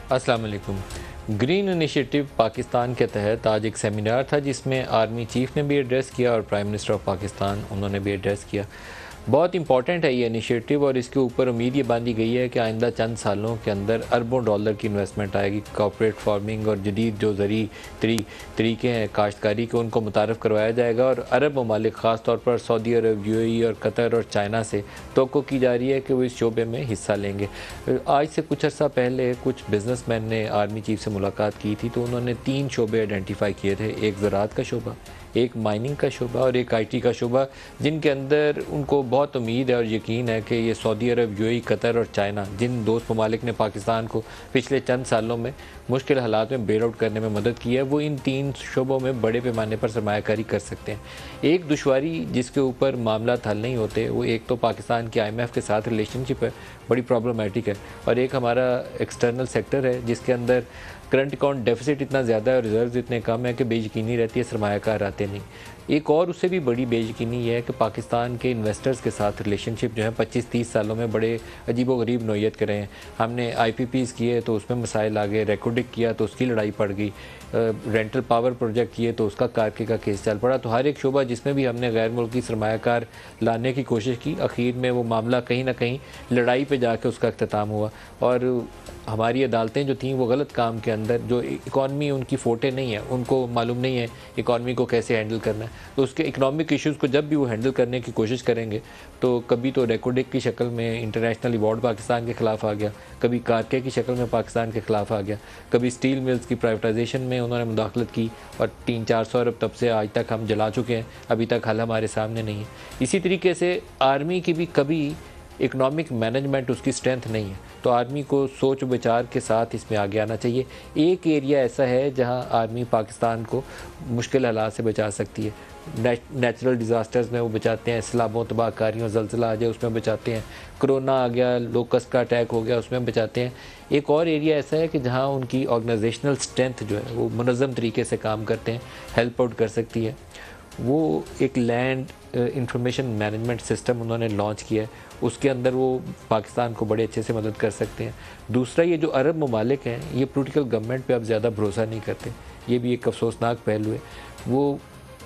अस्सलाम वालेकुम। Green initiative Pakistan के तहत आज एक सेमिनार था जिसमें आर्मी चीफ ने भी एड्रेस किया और प्राइम मिनिस्टर ऑफ पाकिस्तान उन्होंने भी एड्रेस किया। बहुत इंपॉर्टेंट है ये इनिशिएटिव और इसके ऊपर उम्मीद ये बांधी गई है कि आइंदा चंद सालों के अंदर अरबों डॉलर की इन्वेस्टमेंट आएगी। कॉर्पोरेट फार्मिंग और जदीद जो ज़री तरीके हैं काश्तकारी के उनको मुतारफ़ करवाया जाएगा और अरब ममालिक ख़ास तौर पर सऊदी अरब, यूएई और कतर और चाइना से तवक्को की जा रही है कि वो इस शोबे में हिस्सा लेंगे। आज से कुछ अर्सा पहले कुछ बिजनेसमैन ने आर्मी चीफ से मुलाकात की थी तो उन्होंने 3 शोबे आइडेंटिफाई किए थे, एक ज़राअत का शोबा, एक माइनिंग का शोबा और एक आईटी का शोबा, जिनके अंदर उनको बहुत उम्मीद है और यकीन है कि ये सऊदी अरब, यूएई, कतर और चाइना, जिन दोस्त ममालिक ने पाकिस्तान को पिछले चंद सालों में मुश्किल हालात में बेल आउट करने में मदद की है, वो इन 3 शोबों में बड़े पैमाने पर सरमायाकारी कर सकते हैं। एक दुश्वारी जिसके ऊपर मामला हल नहीं होते वो एक तो पाकिस्तान की IMF के साथ रिलेशनशिप है, बड़ी प्रॉब्लमेटिक है, और एक हमारा एक्सटर्नल सेक्टर है जिसके अंदर करंट अकाउंट डेफिसिट इतना ज़्यादा है और रिजर्व इतने कम है कि बेयकीनी रहती है, सरमायाकार आते नहीं। एक और उससे भी बड़ी बेयकीनी ये है कि पाकिस्तान के इन्वेस्टर्स के साथ रिलेशनशिप जो है 25-30 सालों में बड़े अजीबो-गरीब नौयत के रहे हैं। हमने IPPs किए तो उसमें मसाइल आ गए, रेकोडिक किया तो उसकी लड़ाई पड़ गई, रेंटल पावर प्रोजेक्ट किए तो उसका कारके का केस चल पड़ा। तो हर एक शोबा जिसमें भी हमने गैर मुल्की सरमायाकार लाने की कोशिश की, आखिर में वो मामला कहीं ना कहीं लड़ाई पे जाके उसका अख्ताम हुआ। और हमारी अदालतें जो थीं वो गलत काम के अंदर, जो इकॉनमी उनकी फोटे नहीं है, उनको मालूम नहीं है इकॉनमी को कैसे हैंडल करना है, तो उसके इकनॉमिक इश्यूज़ को जब भी वो हैंडल करने की कोशिश करेंगे तो कभी तो रेकोडिक की शक्ल में इंटरनेशनल अवार्ड पाकिस्तान के ख़िलाफ़ आ गया, कभी कारके की शक्ल में पाकिस्तान के ख़िलाफ़ आ गया, कभी स्टील मिल्स की प्राइवेटाइजेशन में उन्होंने मुदाखलत की और 300-400 अरब तब से आज तक हम जला चुके हैं, अभी तक हल हमारे सामने नहीं है। इसी तरीके से आर्मी की भी कभी इकनॉमिक मैनेजमेंट उसकी स्ट्रेंथ नहीं है, तो आर्मी को सोच विचार के साथ इसमें आगे आना चाहिए। एक एरिया ऐसा है जहां आर्मी पाकिस्तान को मुश्किल हालात से बचा सकती है। नेचुरल डिज़ास्टर्स में वो बचाते हैं, सैलाबों, तबाहकारियों, ज़लज़ला आ जाए उसमें बचाते हैं, कोरोना आ गया, लोकस्ट का अटैक हो गया उसमें बचाते हैं। एक और एरिया ऐसा है कि जहाँ उनकी ऑर्गेनाइजेशनल स्ट्रेंथ जो है वो मुनज़्ज़म तरीके से काम करते हैं, हेल्प आउट कर सकती है। वो एक लैंड इंफॉर्मेशन मैनेजमेंट सिस्टम उन्होंने लॉन्च किया है, उसके अंदर वो पाकिस्तान को बड़े अच्छे से मदद कर सकते हैं। दूसरा, ये जो अरब ममालिक हैं ये पॉलिटिकल गवर्नमेंट पे अब ज़्यादा भरोसा नहीं करते, ये भी एक अफसोसनाक पहलू है। वो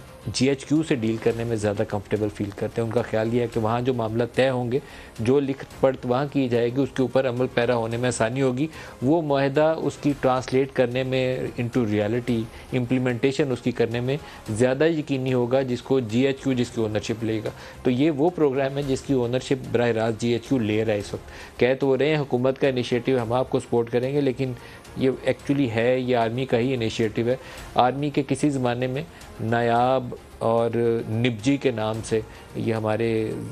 GHQ से डील करने में ज़्यादा कंफर्टेबल फील करते हैं। उनका ख्याल ये है कि वहाँ जो मामला तय होंगे, जो लिख पढ़ वहाँ की जाएगी, उसके ऊपर अमल पैरा होने में आसानी होगी। वो माहिदा उसकी ट्रांसलेट करने में इनटू रियलिटी, इम्प्लीमेंटेशन उसकी करने में ज़्यादा यकीनी होगा जिसको GHQ जिसकी ओनरशिप लेगा। तो ये वो प्रोग्राम है जिसकी ओनरशिप बराह रास्त GHQ ले रहा है इस वक्त। कह तो रहे हैं हुकूमत का इनिशिएटिव, हम आपको सपोर्ट करेंगे, लेकिन ये एक्चुअली है, ये आर्मी का ही इनिशिएटिव है। आर्मी के किसी ज़माने में नायाब और निपजी के नाम से ये हमारे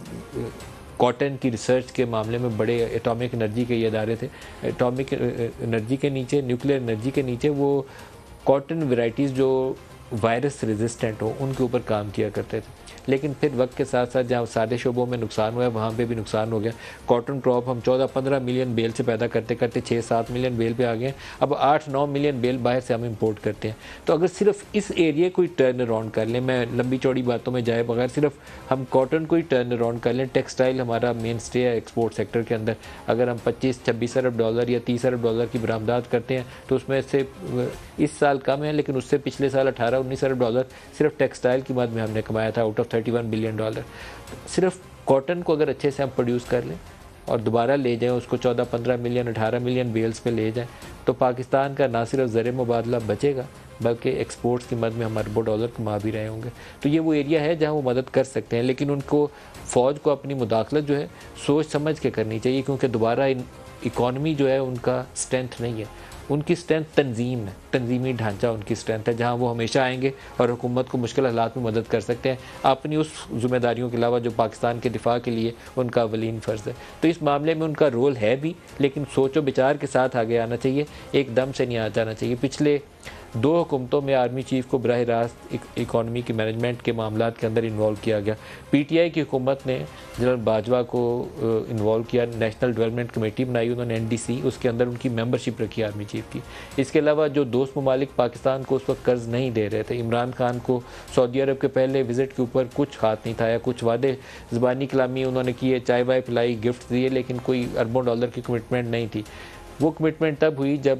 कॉटन की रिसर्च के मामले में बड़े एटॉमिक एनर्जी के ये अदारे थे। एटॉमिक एनर्जी के नीचे, न्यूक्लियर एनर्जी के नीचे वो कॉटन वैराइटीज़ जो वायरस रेजिस्टेंट हो उनके ऊपर काम किया करते थे। लेकिन फिर वक्त के साथ साथ जहाँ सारे शोबों में नुकसान हुआ है वहाँ पे भी नुकसान हो गया। कॉटन क्रॉप हम 14-15 मिलियन बेल से पैदा करते करते 6-7 मिलियन बेल पे आ गए। अब 8-9 मिलियन बेल बाहर से हम इंपोर्ट करते हैं। तो अगर सिर्फ इस एरिया को ही टर्न अराउंड कर लें, मैं लंबी चौड़ी बातों में जाए बगैर सिर्फ हम कॉटन को ही टर्न अराउंड कर लें, टेक्सटाइल हमारा मेन स्टे है एक्सपोर्ट सेक्टर के अंदर, अगर हम 25-26 अरब डॉलर या 30 अरब डॉलर की बरामदात करते हैं तो उसमें से इस साल कम है, लेकिन उससे पिछले साल 18-19 अरब डॉलर सिर्फ टेक्सटाइल की मद में हमने कमाया था, आउट ऑफ 31 बिलियन डॉलर। सिर्फ कॉटन को अगर अच्छे से हम प्रोड्यूस कर लें और दोबारा ले जाएं उसको 14-15 मिलियन 18 मिलियन बेल्स पे ले जाएं तो पाकिस्तान का ना सिर्फ ज़र मुबादला बचेगा बल्कि एक्सपोर्ट्स की मद में हम अरबों डॉलर कमा भी रहे होंगे। तो ये वो एरिया है जहाँ वो मदद कर सकते हैं, लेकिन उनको फ़ौज को अपनी मुदाखलत जो है सोच समझ के करनी चाहिए, क्योंकि दोबारा इकॉनमी जो है उनका स्ट्रेंथ नहीं है, उनकी स्ट्रेंथ तंजीम है, तंजीमी ढांचा उनकी स्ट्रेंथ है, जहाँ वो हमेशा आएंगे और हुकूमत को मुश्किल हालात में मदद कर सकते हैं अपनी उस जिम्मेदारियों के अलावा जो पाकिस्तान के दिफा के लिए उनका अवलीन फ़र्ज़ है। तो इस मामले में उनका रोल है भी, लेकिन सोचो विचार के साथ आगे आना चाहिए, एकदम से नहीं आ जाना चाहिए। पिछले 2 हुकूमतों में आर्मी चीफ को बराह रास्त इकॉनमी की मैनेजमेंट के मामलों के अंदर इन्वॉल्व किया गया। PTI की हुकूमत ने जनरल बाजवा को इन्वॉल्व किया, नेशनल डेवलपमेंट कमेटी बनाई उन्होंने NDC, उसके अंदर उनकी मेंबरशिप रखी आर्मी चीफ की। इसके अलावा जो दोस्त ममालिक पाकिस्तान को उस वक्त कर्ज़ नहीं दे रहे थे, इमरान खान को सऊदी अरब के पहले विज़िट के ऊपर कुछ हाथ नहीं था, या कुछ वादे ज़बानी कलामी उन्होंने किए, चाय वाय पिलाई, गिफ्ट दिए, लेकिन कोई अरबों डॉलर की कमिटमेंट नहीं थी। वो कमिटमेंट तब हुई जब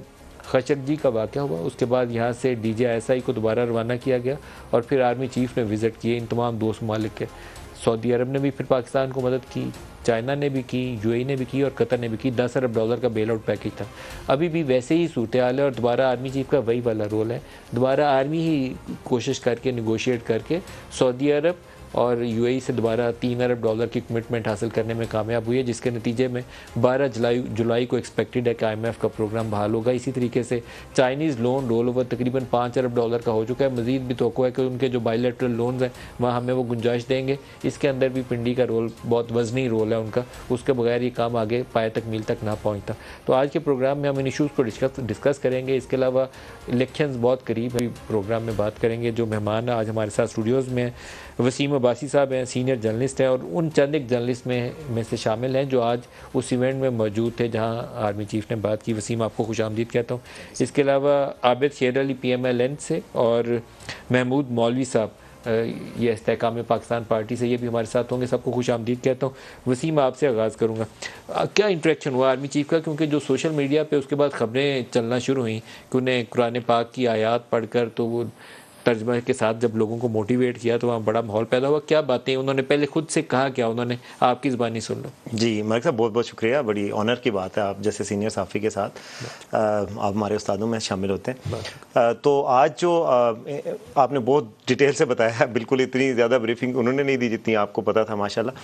खशरजी का वाक़या हुआ, उसके बाद यहाँ से DJISI को दोबारा रवाना किया गया और फिर आर्मी चीफ़ ने विज़िट किए इन तमाम दोस्त ममालिक के। सऊदी अरब ने भी फिर पाकिस्तान को मदद की, चाइना ने भी की, UAE ने भी की और कतर ने भी की। $10 अरब का बेल आउट पैकेज था। अभी भी वैसे ही सूरत हाल है और दोबारा आर्मी चीफ़ का वही वाला रोल है। दोबारा आर्मी ही कोशिश करके नेगोशिएट करके सऊदी अरब और UAE से दोबारा $3 अरब की कमिटमेंट हासिल करने में कामयाब हुई है, जिसके नतीजे में 12 जुलाई को एक्सपेक्टेड है कि IMF का प्रोग्राम बहाल होगा। इसी तरीके से चाइनीज़ लोन रोल ओवर तकरीबन $5 अरब का हो चुका है। मज़ीद भी तवक्को है कि उनके जो बायलैटरल लोन्स हैं वहाँ हमें वो गुंजाइश देंगे। इसके अंदर भी पिंडी का रोल बहुत वजनी रोल है उनका, उसके बगैर ये काम आगे पाए तक मील तक ना पहुँचता। तो आज के प्रोग्राम में हम इन इशूज़ को डिस्कस करेंगे। इसके अलावा इलेक्शंस बहुत करीब है, प्रोग्राम में बात करेंगे। जो मेहमान आज हमारे साथ स्टूडियोज़ में वसीम अब्बासी साहब हैं, सीनियर जर्नलिस्ट हैं और उन चंद एक जर्नलिस्ट में से शामिल हैं जो आज उस इवेंट में मौजूद थे जहां आर्मी चीफ़ ने बात की। वसीम, आपको खुशामदीद कहता हूं। इसके अलावा आबिद शेर अली PMLN से और महमूद मौलवी साहब ये इस्तेहकाम पाकिस्तान पार्टी से, ये भी हमारे साथ होंगे। सबको खुशामदीद कहता हूँ। वसीम, आपसे आगाज़ करूँगा, क्या इंटरेक्शन हुआ आर्मी चीफ़ का? क्योंकि जो सोशल मीडिया पर उसके बाद ख़बरें चलना शुरू हुई कि उन्हें कुरान पाक की आयात पढ़कर तो वो तर्जमा के साथ जब लोगों को मोटिवेट किया तो वहाँ बड़ा माहौल पैदा हुआ। क्या बातें उन्होंने पहले खुद से कहा, क्या उन्होंने? आपकी ज़बानी सुन लो। जी मलिक साहब, बहुत बहुत शुक्रिया। बड़ी ऑनर की बात है आप जैसे सीनियर साफ़ी के साथ आप हमारे उस्तादों में शामिल होते हैं। तो आज जो आपने बहुत डिटेल से बताया, बिल्कुल इतनी ज़्यादा ब्रीफिंग उन्होंने नहीं दी जितनी आपको पता था माशाल्लाह।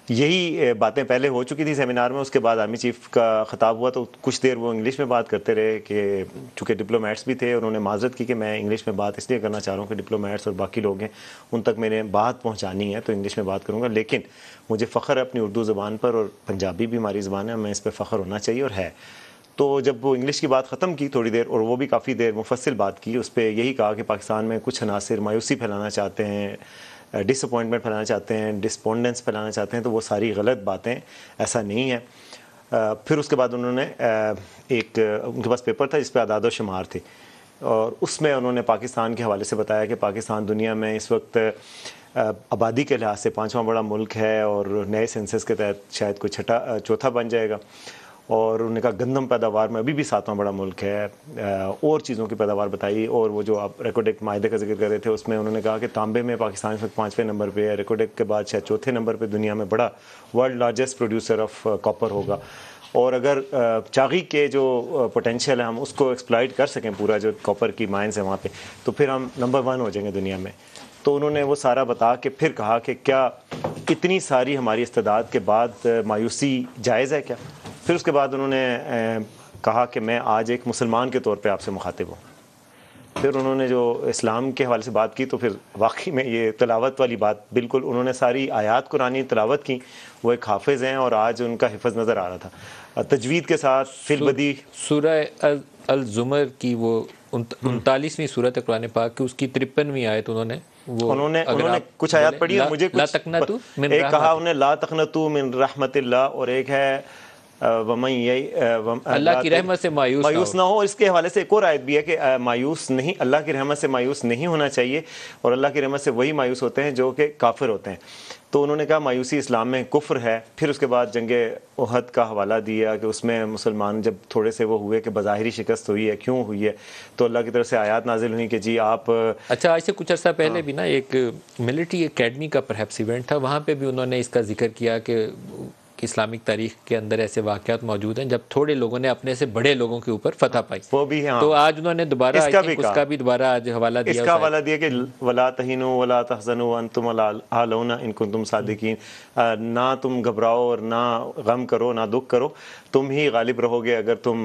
यही बातें पहले हो चुकी थी सेमिनार में। उसके बाद आर्मी चीफ़ का ख़िताब हुआ तो कुछ देर वो इंग्लिश में बात करते रहे कि चूँकि डिप्लोमेट्स भी थे, उन्होंने माजरत की कि मैं इंग्लिश में बात इसलिए करना चाह रहा हूँ कि डिप्लोमेट्स और बाकी लोग हैं उन तक मैंने बात पहुँचानी है, तो इंग्लिश में बात करूँगा। लेकिन मुझे फ़ख्र है अपनी उर्दू ज़बान पर और पंजाबी भी हमारी ज़बान है, मैं इस पर फ़ख्र होना चाहिए और है। तो जब वो इंग्लिश की बात ख़त्म की थोड़ी देर, और वो भी काफ़ी देर मुफस्सिल बात की, उस पर यही कहा कि पाकिस्तान में कुछ अनासिर मायूसी फैलाना चाहते हैं, डिसअपॉइंटमेंट फैलाना चाहते हैं, डिस्पोंडेंस फैलाना चाहते हैं, तो वो सारी गलत बातें, ऐसा नहीं है। फिर उसके बाद उन्होंने एक उनके पास पेपर था जिस पर अदाद व शुमार थे और उसमें उन्होंने पाकिस्तान के हवाले से बताया कि पाकिस्तान दुनिया में इस वक्त आबादी के लिहाज से 5वां बड़ा मुल्क है और नए सेंसस के तहत शायद कोई चौथा बन जाएगा। और उन्होंने कहा गंदम पैदावार में अभी भी 7वां बड़ा मुल्क है, और चीज़ों की पैदावार बताई। और वो जो आप रेकोडेक मायदे का जिक्र कर रहे थे उसमें उन्होंने कहा कि तांबे में पाकिस्तान इस वक्त 5वें नंबर पे है, रेकोडेक के बाद शायद चौथे नंबर पे दुनिया में बड़ा world largest producer of copper होगा। और अगर चागी के जो पोटेंशियल है हम उसको एक्सप्लॉइट कर सकें, पूरा जो कॉपर की माइंस है वहाँ पे, तो फिर हम नंबर 1 हो जाएंगे दुनिया में। तो उन्होंने वो सारा बता के फिर कहा कि क्या इतनी सारी हमारी इस्तेदाद के बाद मायूसी जायज़ है क्या? फिर उसके बाद उन्होंने कहा कि मैं आज एक मुसलमान के तौर पे आपसे मुखातिब हूँ। फिर उन्होंने जो इस्लाम के हवाले से बात की तो फिर वाकई में ये तिलावत वाली बात, बिल्कुल उन्होंने सारी आयात कुरानी तिलावत की। वो एक हाफिज़ हैं और आज उनका हिफ़्ज़ नज़र आ रहा था तजवीद के साथ। फिलबदी सूरह अल-ज़ुमर की वो 39वीं सूरत है कुरान पाक की, उसकी 53वीं आयत उन्होंने कुछ आयत पढ़ी है, मुझे ला तक़नतू मिन एक कहा उन्होंने ला तक़नतू मिन रहमतिल्लाह, और एक है अल्लाह की रहमत से मायूस ना हो। इसके हवाले से एक और आयत भी है कि मायूस नहीं, अल्लाह की रहमत से मायूस नहीं होना चाहिए, और अल्लाह की रहमत से वही मायूस होते हैं जो कि काफिर होते हैं। तो उन्होंने कहा मायूसी इस्लाम में कुफ्र है। फिर उसके बाद जंगे उहद का हवाला दिया कि उसमें मुसलमान जब थोड़े से वो हुए कि बज़ाहिरी शिकस्त हुई है, क्यों हुई है, तो अल्लाह की तरफ से आयत नाजिल हुई कि जी आप। अच्छा, आज से कुछ अर्सा पहले भी ना एक मिलिट्री एकेडमी का परहैप्स इवेंट था, वहाँ पे भी उन्होंने इसका जिक्र किया कि इस्लामिक तारीख के अंदर ऐसे वाक़यात मौजूद हैं जब थोड़े लोगों ने अपने से बड़े लोगों के ऊपर फतह पाई। वो भी है। तो आज उन्होंने दोबारा उसका भी दोबारा आज हवाला दिया। इसका हवाला दिया कि वला तहीनु वला तहज़नु व अंतुम अल-आलौना इन कुंतुम सादिकीन, ना तुम घबराओ और ना गम करो, ना दुख करो, तुम ही गालिब रहोगे अगर तुम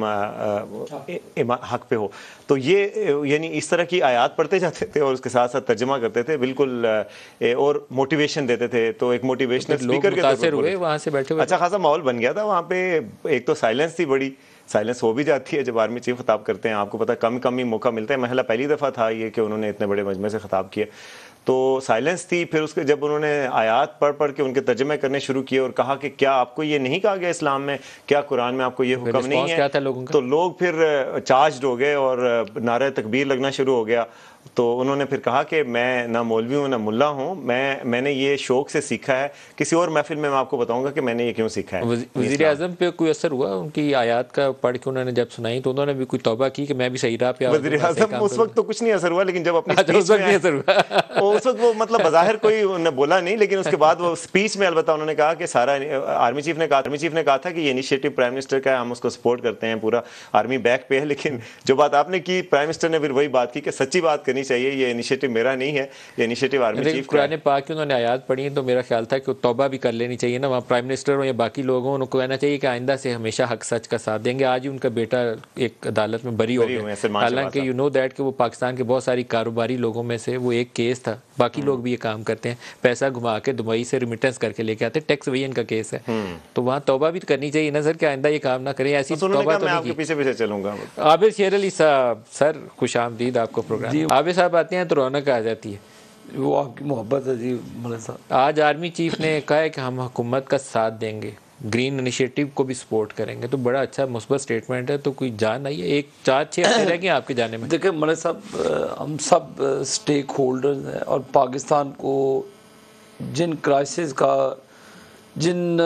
हक पे हो। तो ये यानी इस तरह की आयात पढ़ते जाते थे और उसके साथ साथ तर्जमा करते थे, बिल्कुल और मोटिवेशन देते थे। तो एक मोटिवेशनल स्पीकर के तौर पर वहाँ से बैठे अच्छा खासा माहौल बन गया था वहाँ पे। एक तो साइलेंस थी, बड़ी साइलेंस हो भी जाती है जब आर्मी चीफ खिताब करते हैं, आपको पता कम ही मौका मिलता है। महला पहली दफ़ा था ये कि उन्होंने इतने बड़े मजमे से खिताब किया। तो साइलेंस थी। फिर उसके जब उन्होंने आयात पढ़ के उनके तर्जमे करने शुरू किए और कहा कि क्या आपको ये नहीं कहा गया इस्लाम में, क्या कुरान में आपको ये हुक्म नहीं है, तो लोग फिर चार्ज हो गए और नारे तकबीर लगना शुरू हो गया। तो उन्होंने फिर कहा कि मैं ना मौलवी हूँ ना मुल्ला हूँ, मैंने ये शौक़ से सीखा है। किसी और महफिल में मैं आपको बताऊंगा कि मैंने ये क्यों सीखा है। वज़ीर आज़म पे कोई असर हुआ उनकी आयत का पढ़ के? उन्होंने जब सुनाई तो उन्होंने भी कोई तौबा की कि मैं भी सही राह पे? वज़ीर आज़म उस वक्त तो कुछ नहीं असर हुआ, लेकिन जब अपनी स्पीच में असर हुआ उस वक्त वो मतलब बज़ाहिर कोई उन्होंने बोला नहीं, लेकिन उसके बाद वो स्पीच में अलबत्ता उन्होंने कहा कि सारा आर्मी चीफ ने कहा था कि ये इनिशिएटिव प्राइम मिनिस्टर का है, हम उसको सपोर्ट करते हैं, पूरा आर्मी बैक पे है। लेकिन जो बात आपने की, प्राइम मिनिस्टर ने फिर वही बात की कि सच्ची बात करनी चाहिए, ये इनिशिएटिव मेरा नहीं है, ये इनिशिएटिव आर्मी चीफ का है। कुरान पाक की उन्होंने आयत पढ़ी तो मेरा ख्याल था कि तौबा भी कर लेनी चाहिए ना, वहाँ प्राइम मिनिस्टर हो या बाकी लोग हों, उनको कहना चाहिए कि आइंदा से हमेशा हक सच का साथ देंगे। आज ही उनका बेटा एक अदालत में बरी हो गया, हालांकि यू नो दैट कि वो पाकिस्तान के बहुत सारी कारोबारी लोगों में से वो एक केस था। बाकी लोग भी ये काम करते हैं, पैसा घुमा के दुबई से रिमिटेंस करके लेके आते, टैक्स वेजन का केस है। तो वहाँ तौबा भी करनी चाहिए ना सर कि आइंदा ये काम ना करें। ऐसी तौबा तो नहीं, पीछे चलूंगा। आबिर शेर अली साहब, सर खुशामदीद आपको प्रोग्राम। आबिर साहब आते हैं तो रौनक आ जाती है, वो आपकी मोहब्बत है जी मलिक साहब। आज आर्मी चीफ ने कहा है कि हम हुकूमत का साथ देंगे, ग्रीन इनिशिएटिव को भी सपोर्ट करेंगे, तो बड़ा अच्छा मुस्बत स्टेटमेंट है। तो कोई जान आई है, एक 4-6 हफ्ते रह गए आपके जाने में? देखिए मलिक साहब, हम सब स्टेक होल्डर्स हैं और पाकिस्तान को जिन क्राइसिस का, जिन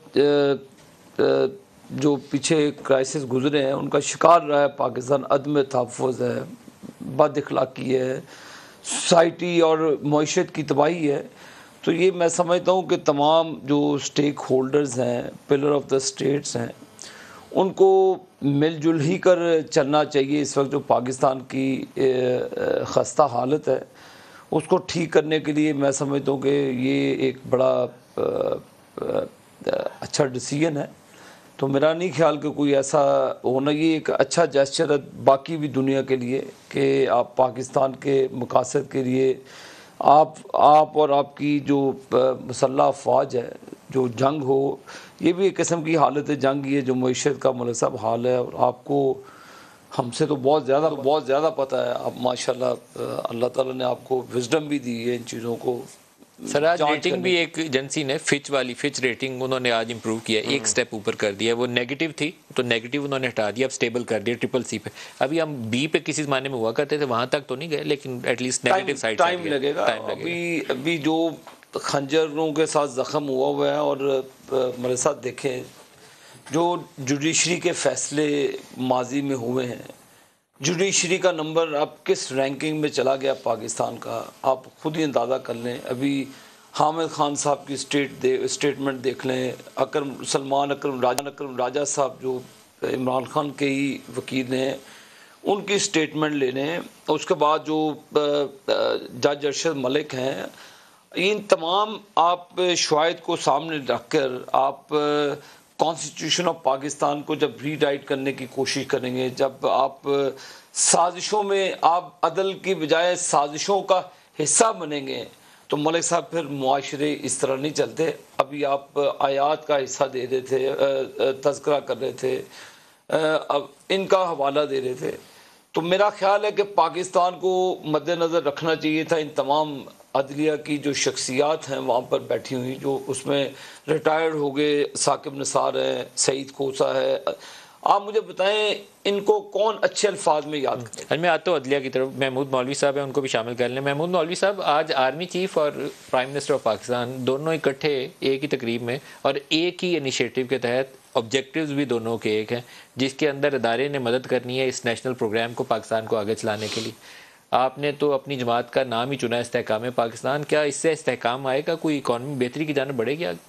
जो पीछे क्राइसिस गुजरे हैं उनका शिकार रहा है पाकिस्तान, अदम तहफ़्फ़ुज़ है, बद अखलाक़ी है, सोसाइटी और मईशत की तबाही है। तो ये मैं समझता हूँ कि तमाम जो स्टेक होल्डर्स हैं, पिलर ऑफ द स्टेट्स हैं, उनको मिलजुल ही कर चलना चाहिए। इस वक्त जो पाकिस्तान की खस्ता हालत है उसको ठीक करने के लिए मैं समझता हूँ कि ये एक बड़ा अच्छा डिसीजन है। तो मेरा नहीं ख्याल कि कोई ऐसा होना, ये एक अच्छा जेस्चर है बाकी भी दुनिया के लिए कि आप पाकिस्तान के मकासद के लिए आप और आपकी जो मुसल्लह अफवाज है, जो जंग हो, ये भी एक किस्म की हालत है जंग, ये जो मईशत का मलिक साहब हाल है। और आपको हमसे तो बहुत ज़्यादा पता है। आप माशाल्लाह अल्लाह ताला ने आपको विजडम भी दी है इन चीज़ों को। सर आज रेटिंग भी एक एजेंसी ने फिच रेटिंग उन्होंने आज इंप्रूव किया, एक स्टेप ऊपर कर दिया। वो नेगेटिव थी तो नेगेटिव उन्होंने हटा दिया, अब स्टेबल कर दिया CCC पे। अभी हम B पे किसी ज़माने में हुआ करते थे, वहाँ तक तो नहीं गए, लेकिन एटलीस्ट नेगेटिव साइड टाइम लगेगा। अभी जो खंजरों के साथ ज़ख्म हुआ है, और मेरे साथ देखें जो जुडिशरी के फैसले माजी में हुए हैं, जुडिशरी का नंबर अब किस रैंकिंग में चला गया पाकिस्तान का, आप खुद ही अंदाज़ा कर लें। अभी हामिद खान साहब की स्टेटमेंट देख लें, सलमान अकरम राजा साहब जो इमरान खान के ही वकील हैं, उनकी स्टेटमेंट ले लें। उसके बाद जो जज अरशद मलिक हैं, इन तमाम आप शवाहिद को सामने रख कर आप कॉन्स्टिट्यूशन ऑफ पाकिस्तान को जब रीराइट करने की कोशिश करेंगे, जब आप साजिशों में आप अदल की बजाय साजिशों का हिस्सा बनेंगे, तो मलिक साहब फिर मुआशरे इस तरह नहीं चलते। अभी आप आयात का हिस्सा दे रहे थे, तज़किरा कर रहे थे, अब इनका हवाला दे रहे थे। तो मेरा ख्याल है कि पाकिस्तान को मद्देनज़र रखना चाहिए था इन तमाम अदलिया की जो शख्सियात हैं वहाँ पर बैठी हुई, जो उसमें रिटायर्ड हो गए, साकिब निसार है, सईद खोसा है। आप मुझे बताएं इनको कौन अच्छे अल्फाज में याद करें? मैं आता हूँ अदलिया की तरफ। महमूद मौलवी साहब हैं, उनको भी शामिल कर लें। महमूद मौलवी साहब, आज आर्मी चीफ और प्राइम मिनिस्टर ऑफ पाकिस्तान दोनों इकट्ठे एक ही तकरीब में और एक ही इनिशिएटिव के तहत, ऑब्जेक्टिव्स भी दोनों के एक हैं, जिसके अंदर इदारे ने मदद करनी है इस नेशनल प्रोग्राम को पाकिस्तान को आगे चलाने के लिए। आपने तो अपनी जमात का नाम ही चुना है, इस्तेहकाम पाकिस्तान। क्या इससे इस्तेहकाम आएगा, कोई इकॉनमी बेहतरी की जानिब बढ़ेगी आगे?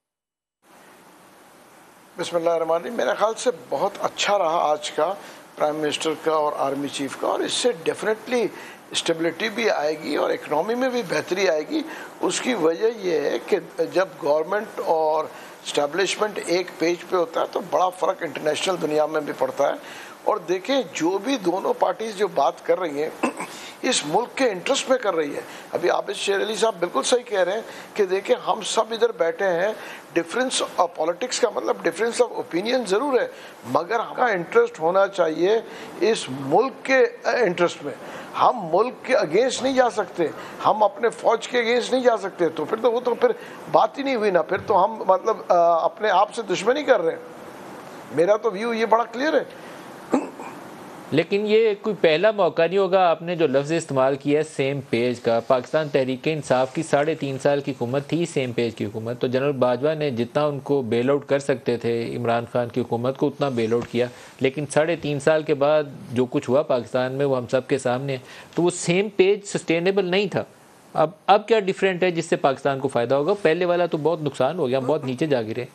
बिस्मिल्लाहिर्रहमानिर्रहीम। मेरे ख्याल से बहुत अच्छा रहा आज का प्राइम मिनिस्टर का और आर्मी चीफ का, और इससे डेफिनेटली स्टेबिलिटी भी आएगी और इकनॉमी में भी बेहतरी आएगी। उसकी वजह यह है कि जब गवर्नमेंट और इस्टेब्लिशमेंट एक पेज पे होता है तो बड़ा फ़र्क इंटरनेशनल दुनिया में भी पड़ता है। और देखें, जो भी दोनों पार्टीज जो बात कर रही हैं इस मुल्क के इंटरेस्ट में कर रही है। अभी आबिद शेर अली साहब बिल्कुल सही कह रहे हैं कि देखें, हम सब इधर बैठे हैं, डिफरेंस ऑफ पॉलिटिक्स का मतलब डिफरेंस ऑफ ओपिनियन ज़रूर है, मगर हमारा इंटरेस्ट होना चाहिए इस मुल्क के इंटरेस्ट में। हम मुल्क के अगेंस्ट नहीं जा सकते, हम अपने फौज के अगेंस्ट नहीं जा सकते, तो फिर तो वो तो फिर बात ही नहीं हुई ना, फिर तो हम मतलब अपने आप से दुश्मनी कर रहे हैं। मेरा तो व्यू ये बड़ा क्लियर है। लेकिन ये कोई पहला मौका नहीं होगा, आपने जो लफ्ज़ इस्तेमाल किया है सेम पेज का, पाकिस्तान तहरीक इंसाफ की 3.5 साल की हुकूमत थी सेम पेज की हुकूमत, तो जनरल बाजवा ने जितना उनको बेल आउट कर सकते थे इमरान खान की हुकूमत को उतना बेल आउट किया, लेकिन 3.5 साल के बाद जो कुछ हुआ पाकिस्तान में वो हम सब के सामने है, तो वो सेम पेज सस्टेनेबल नहीं था। अब क्या डिफरेंट है जिससे पाकिस्तान को फ़ायदा होगा? पहले वाला तो बहुत नुकसान हो गया, बहुत नीचे जा गिरे।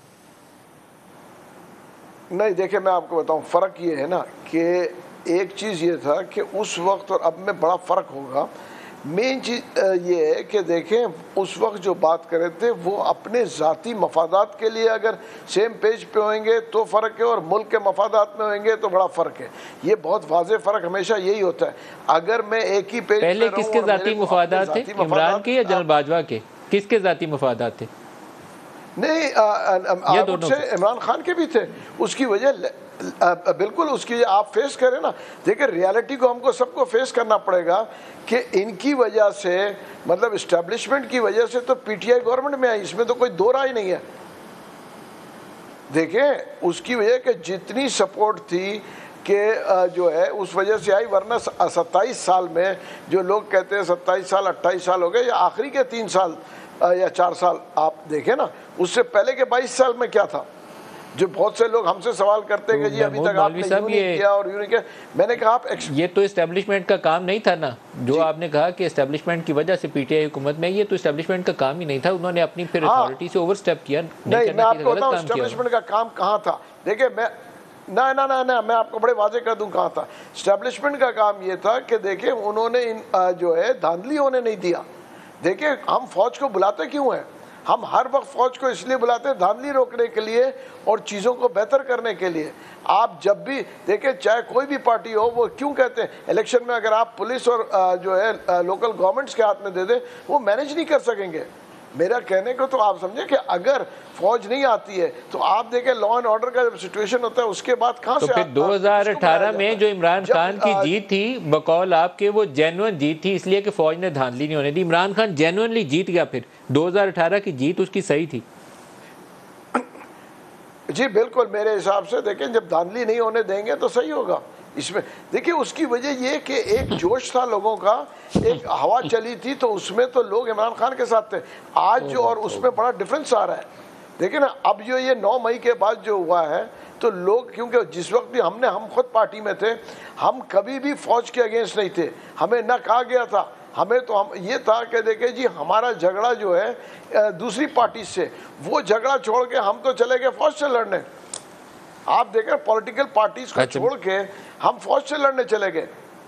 नहीं देखिए, मैं आपको बताऊं, फ़र्क ये है ना कि एक चीज़ ये था कि उस वक्त और अब में बड़ा फ़र्क होगा। मेन चीज़ ये है कि देखें उस वक्त जो बात कर रहे थे वो अपने ज़ाती मफादात के लिए अगर सेम पेज पे होंगे तो फ़र्क है, और मुल्क के मफादात में होंगे तो बड़ा फ़र्क है। ये बहुत वाज़ेह फ़र्क हमेशा यही होता है। अगर मैं एक ही पेज पहले किसके ज़ाती मफादात थे, इमरान के या जनरल बाजवा के? किसके ज़ाती मफादात थे? नहीं, इमरान खान के भी थे। उसकी वजह बिल्कुल उसकी आप फेस करें ना। देखिए रियलिटी को हमको सबको फेस करना पड़ेगा कि इनकी वजह से, मतलब इस्टेब्लिशमेंट की वजह से तो पीटीआई गवर्नमेंट में आई, इसमें तो कोई दो राय नहीं है। देखें उसकी वजह कि जितनी सपोर्ट थी कि जो है उस वजह से आई, वरना 27 साल में जो लोग कहते हैं 27 साल 28 साल हो गए, या आखिरी के 3 साल या 4 साल आप देखें ना, उससे पहले के 22 साल में क्या था। जो बहुत से लोग हमसे सवाल करते हैं कि जी अभी तक आपने यूं नहीं किया और यूं नहीं किया। मैंने कहा आप ये तो इस्टेब्लिशमेंट का काम नहीं था ना, जो आपने कहा कि इस्टेब्लिशमेंट की वजह से पीटीआई हुकूमत में, ये तो इस्टेब्लिशमेंट का काम ही नहीं था। उन्होंने अपनी फिर अथॉरिटी से ओवरस्टेप किया। नहीं, मैं आपको बताऊं इस्टेब्लिशमेंट का काम कहाँ था। देखिए मैं ना मैं आपको बड़े वाजे कर दूं कहाँ था। इस्टेब्लिशमेंट का काम ये था कि देखिए उन्होंने इन जो है धांधली होने नहीं दिया। देखिए हम फौज को बुलाते क्यों हैं? हम हर वक्त फौज को इसलिए बुलाते हैं धांधली रोकने के लिए और चीज़ों को बेहतर करने के लिए। आप जब भी देखें चाहे कोई भी पार्टी हो, वो क्यों कहते हैं इलेक्शन में अगर आप पुलिस और जो है लोकल गवर्नमेंट्स के हाथ में दे दें, वो मैनेज नहीं कर सकेंगे। मेरा कहने को तो आप समझे कि अगर फौज नहीं आती है तो आप देखें लॉ एंड ऑर्डर का जब सिचुएशन होता है उसके बाद कहाँ तो से फिर 2018 में जो इमरान खान की जीत थी बकौल आपके, वो जेन्युइन जीत थी इसलिए कि फौज ने धांधली नहीं होने दी। इमरान खान जेन्युइनली जीत गया, फिर 2018 की जीत उसकी सही थी। जी बिल्कुल, मेरे हिसाब से देखें जब धांधली नहीं होने देंगे तो सही होगा। इसमें देखिए उसकी वजह ये कि एक जोश था लोगों का, एक हवा चली थी, तो उसमें तो लोग इमरान खान के साथ थे। आज जो और उसमें बड़ा डिफरेंस आ रहा है। देखिए ना अब जो ये 9 मई के बाद जो हुआ है, तो लोग, क्योंकि जिस वक्त भी हम खुद पार्टी में थे, हम कभी भी फौज के अगेंस्ट नहीं थे। हमें ना कहा गया था, हमें तो हम ये था कि देखिए जी हमारा झगड़ा जो है दूसरी पार्टी से, वो झगड़ा छोड़ के हम तो चले गए फौज से लड़ने। आप देखें पॉलिटिकल पार्टीज को छोड़ के हम फौज से लड़ने चले गए।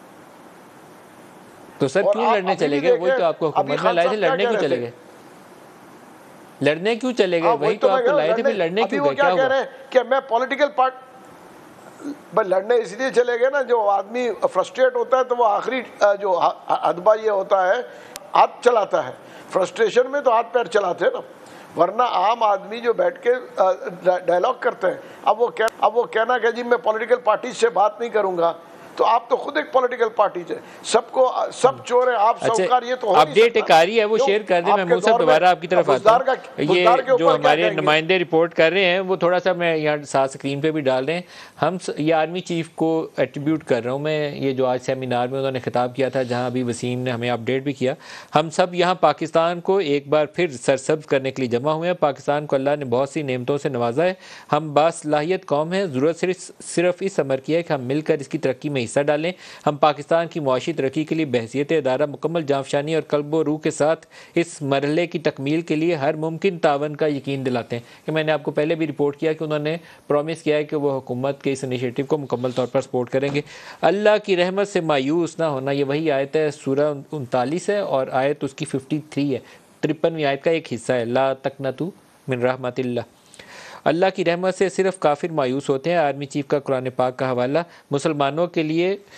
तो सर क्यों लड़ने चले गए? वही तो आपको हुकूमत में लाए थे, लड़ने क्यों चले गए? लड़ने क्यों चले गए? वही तो आपको लाए थे, फिर लड़ने क्यों गए? क्या कह रहे हैं कि मैं पॉलिटिकल पार्टी लड़ने इसलिए चले गए ना, जो आदमी फ्रस्ट्रेट होता है तो वो आखिरी जो हदबा ये होता है, हाथ चलाता है। फ्रस्ट्रेशन में तो हाथ पैर चलाते हैं ना, वरना आम आदमी जो बैठ के डायलॉग करते हैं, अब वो कहना कि जी मैं पॉलिटिकल पार्टी से बात नहीं करूंगा, तो आप तो खुद एक पॉलिटिकल पार्टी है। सबको सब चोर है, आप सबकार, ये तो अपडेट एक आ रही है, वो शेयर कर दें। महमूद साहब दोबारा आपकी तरफ आता हूं। ये जो हमारे नुमाइंदे रिपोर्ट कर रहे हैं वो थोड़ा सा मैं यहाँ साथ स्क्रीन पे भी डाल दें। हम ये आर्मी चीफ को एट्रीब्यूट कर रहा हूँ मैं, ये जो आज सेमिनार में उन्होंने खिताब किया था, जहाँ अभी वसीम ने हमें अपडेट भी किया। हम सब यहाँ पाकिस्तान को एक बार फिर सरसब्ज करने के लिए जमा हुए हैं। पाकिस्तान को अल्लाह ने बहुत सी नेमतों से नवाजा है। हम बासलाहियत कौम है, ज़रूरत सिर्फ इस अमर की है कि हम मिलकर इसकी तरक्की में हिस्सा डालें। हम पाकिस्तान की मुआशी तरक्की के लिए बहसियत इदारा मुकम्मल जांफशानी और कल्ब रूह के साथ इस मरहले की तकमील के लिए हर मुमकिन तावन का यकीन दिलाते हैं। कि मैंने आपको पहले भी रिपोर्ट किया कि उन्होंने प्रॉमिस किया है कि वो हुकूमत के इस इनिशिएटिव को मुकम्मल तौर पर सपोर्ट करेंगे। अल्लाह की रहमत से मायूस ना होना, ये वही आयत है, सूरह 39 है और आयत उसकी 53 है, 53वीं आयत का एक हिस्सा है, ला तकनतु मिन रहमतिल्लाह। अल्लाह की रहमत से सिर्फ काफिर मायूस होते हैं। आर्मी चीफ का कुरान पाक का हवाला मुसलमानों के लिए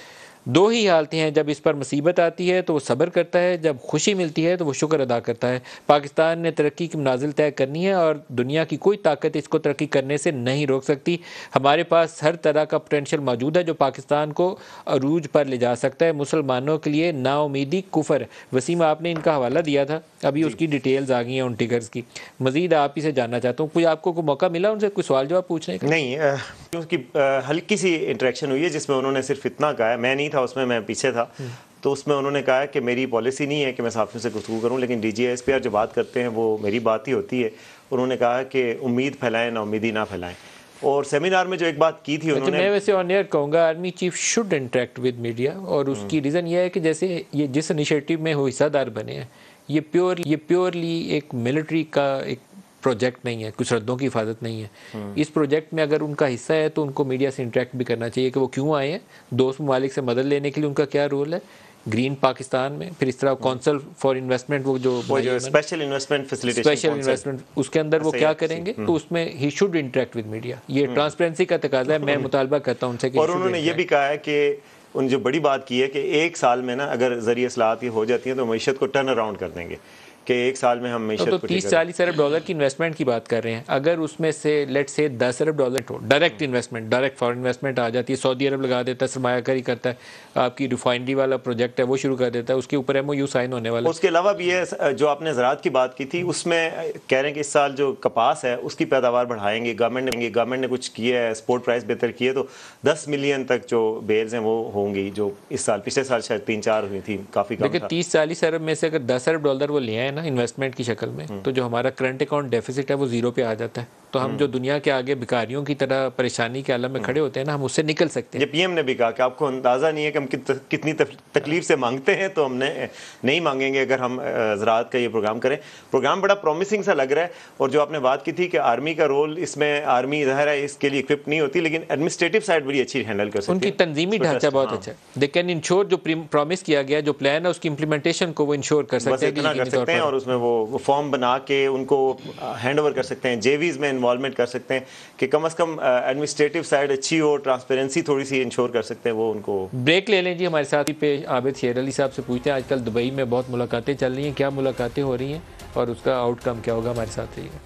दो ही हालतें हैं, जब इस पर मुसीबत आती है तो वो सब्र करता है, जब खुशी मिलती है तो वो शुक्र अदा करता है। पाकिस्तान ने तरक्की की मनाजिल तय करनी है और दुनिया की कोई ताकत इसको तरक्की करने से नहीं रोक सकती। हमारे पास हर तरह का पोटेंशियल मौजूद है जो पाकिस्तान को अरूज पर ले जा सकता है। मुसलमानों के लिए नाउमीदी कुफर। वसीम, आपने इनका हवाला दिया था, अभी उसकी डिटेल्स आ गई हैं उन टिकर्स की। मजीद आप ही से जानना चाहता हूँ, कोई आपको कोई मौका मिला उनसे कोई सवाल जवाब पूछने का? नहीं, क्योंकि हल्की सी इंटरेक्शन हुई है जिसमें उन्होंने सिर्फ इतना कहा है, मैं नहीं था उसमें, मैं पीछे था, तो उसमें उन्होंने कहा है कि मेरी पॉलिसी नहीं है कि मैं सहाफ़ियों से गुफ्तगू करूं, लेकिन DGSPR जो बात करते हैं वो मेरी बात ही होती है। उन्होंने कहा कि उम्मीद फैलाएं ना उम्मीदी ना फैलाएं। और सेमिनार में जो एक बात की थी उन्होंने, मैं वैसे ऑन एयर कहूँगा army chief should interact with media, और उसकी रीज़न ये है कि जैसे ये जिस इनिशिएटिव में वो हिस्सादार बने हैं, ये प्योरली एक मिलिट्री का एक प्रोजेक्ट नहीं है, कुछ रद्दों की हिफाजत नहीं है। इस प्रोजेक्ट में अगर उनका हिस्सा है तो उनको मीडिया से इंटरेक्ट भी करना चाहिए कि वो क्यों आए हैं, दोस्त ममालिक से मदद लेने के लिए उनका क्या रोल है ग्रीन पाकिस्तान में, फिर इस तरह काउंसिल फॉर इन्वेस्टमेंट वो जो special investment facilitation, special investment, उसके अंदर वो क्या करेंगे, तो उसमें ही शुड इंटरेक्ट विद मीडिया। ये ट्रांसपेरेंसी का तकाजा है, मैं मुतालबा करता हूँ उनसे। और उन्होंने ये भी कहा है कि उन जो बड़ी बात की है कि एक साल में ना अगर ज़रिए इस्लाहत हो जाती हैं तो मईशत को टर्न अराउंड कर देंगे, कि एक साल में हम मईशत तो 30-40 अरब डॉलर की इन्वेस्टमेंट की बात कर रहे हैं। अगर उसमें से लेट से 10 अरब डॉलर हो direct investment, direct foreign investment आ जाती है, सऊदी अरब लगा देता है, सरमायाकारी करता है, आपकी रिफाइनरी वाला प्रोजेक्ट है वो शुरू कर देता है, उसके ऊपर MOU साइन होने वाला है। उसके अलावा भी है जो आपने ज़राअत की बात की थी, उसमें कह रहे हैं कि इस साल जो कपास है उसकी पैदावार बढ़ाएंगे, गवर्नमेंट ने कुछ किया है, स्पोर्ट प्राइस बेहतर किए, तो 10 मिलियन तक जो बेल्स हैं वो होंगी, जो इस साल, पिछले साल शायद 3-4 हुई थी, काफ़ी कम था। 30-40 अरब में से अगर 10 अरब डॉलर वो ले आए ना इन्वेस्टमेंट की शक्ल में, तो जो हमारा करंट अकाउंट डेफिसिट है वो जीरो पे आ जाता है। तो हम जो दुनिया के आगे भिखारियों की तरह परेशानी के आलम में खड़े होते हैं ना, हम उससे निकल सकते हैं। ये PM ने भी कहा कि आपको अंदाज़ा नहीं है कि हम कितनी तकलीफ से मांगते हैं, तो हमने नहीं मांगेंगे अगर हम ज़राअत का ये प्रोग्राम करें। प्रोग्राम बड़ा प्रॉमिसिंग सा लग रहा है। और जो आपने बात की थी कि आर्मी का रोल, इसमें आर्मी ज़ाहिर है इसके लिए इक्विप्ड नहीं होती, लेकिन एडमिनिस्ट्रेटिव साइड बड़ी अच्छी हैंडल कर सकती है, उनकी तंजीमी ढांचा बहुत अच्छा है। दे कैन इंश्योर जो प्रॉमिस किया गया, जो प्लान है उसकी इम्प्लीमेंटेशन को वो इंश्योर कर सकते हैं, इतना कर सकते हैं। और उसमें वो फॉर्म बना के उनको हैंड ओवर कर सकते हैं, JVs में इन्वॉल्वमेंट कर सकते हैं कि कम से कम एडमिनिस्ट्रेटिव साइड अच्छी हो, ट्रांसपेरेंसी थोड़ी सी इंश्योर कर सकते हैं वो उनको। ब्रेक ले लें जी, हमारे साथ पे आबिद शेर अली साहब से पूछते हैं, आजकल दुबई में बहुत मुलाकातें चल रही हैं, क्या मुलाकातें हो रही हैं और उसका आउटकम क्या होगा? हमारे साथ रहिएगा।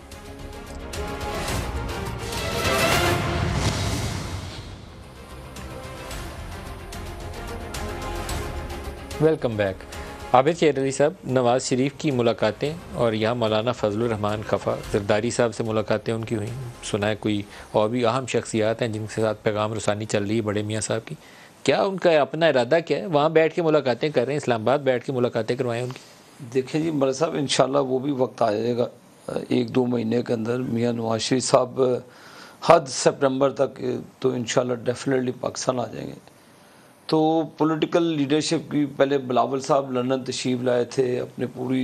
Welcome back. आबिद शेर अली साहब, नवाज़ शरीफ की मुलाकातें और यहाँ मौलाना फजलुर रहमान खफा जरदारी साहब से मुलाकातें उनकी हुई, सुना है कोई और भी अहम शख्सियात हैं जिनके साथ पैगाम रसानी चल रही है बड़े मियाँ साहब की, क्या उनका अपना इरादा क्या है? वहाँ बैठ के मुलाकातें कर रहे हैं, इस्लामाबाद बैठ के मुलाकातें करवाएं उनकी? देखिए जी मलिक साहब, इंशाल्लाह वो भी वक्त आ जाएगा 1-2 महीने के अंदर। मियाँ नवाज शरीफ साहब हद सितंबर तक तो इंशाल्लाह डेफिनेटली पाकिस्तान आ जाएंगे। तो पॉलिटिकल लीडरशिप की पहले बिलावल साहब लंदन तशरीफ़ लाए थे, अपने पूरी